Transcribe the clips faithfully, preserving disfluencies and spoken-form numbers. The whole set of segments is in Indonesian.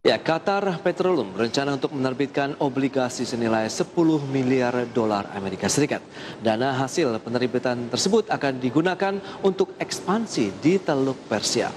Ya, Qatar Petroleum berencana untuk menerbitkan obligasi senilai sepuluh miliar dolar Amerika Serikat. Dana hasil penerbitan tersebut akan digunakan untuk ekspansi di Teluk Persia.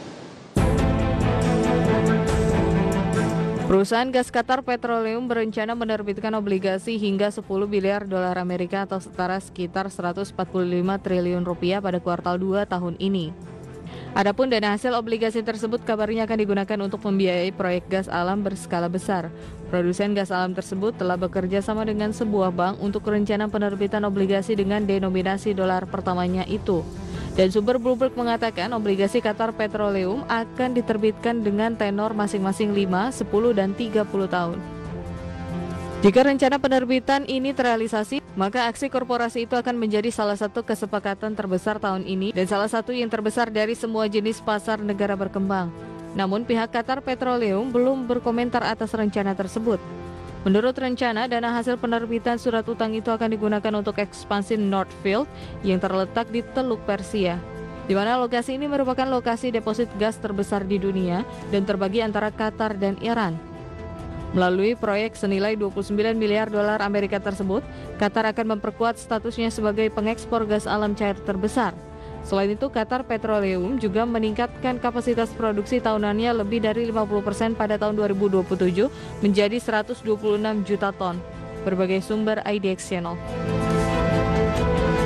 Perusahaan gas Qatar Petroleum berencana menerbitkan obligasi hingga sepuluh miliar dolar Amerika atau setara sekitar seratus empat puluh lima triliun rupiah pada kuartal dua tahun ini. Adapun dana hasil obligasi tersebut kabarnya akan digunakan untuk membiayai proyek gas alam berskala besar. Produsen gas alam tersebut telah bekerja sama dengan sebuah bank untuk rencana penerbitan obligasi dengan denominasi dolar pertamanya itu. Dan sumber Bloomberg mengatakan obligasi Qatar Petroleum akan diterbitkan dengan tenor masing-masing lima, sepuluh, dan tiga puluh tahun. Jika rencana penerbitan ini terrealisasi, maka aksi korporasi itu akan menjadi salah satu kesepakatan terbesar tahun ini dan salah satu yang terbesar dari semua jenis pasar negara berkembang. Namun pihak Qatar Petroleum belum berkomentar atas rencana tersebut. Menurut rencana, dana hasil penerbitan surat utang itu akan digunakan untuk ekspansi North Field yang terletak di Teluk Persia, di mana lokasi ini merupakan lokasi deposit gas terbesar di dunia dan terbagi antara Qatar dan Iran. Melalui proyek senilai dua puluh sembilan miliar dolar Amerika tersebut, Qatar akan memperkuat statusnya sebagai pengekspor gas alam cair terbesar. Selain itu, Qatar Petroleum juga meningkatkan kapasitas produksi tahunannya lebih dari lima puluh persen pada tahun dua ribu dua puluh tujuh menjadi seratus dua puluh enam juta ton. Berbagai sumber I D X Channel.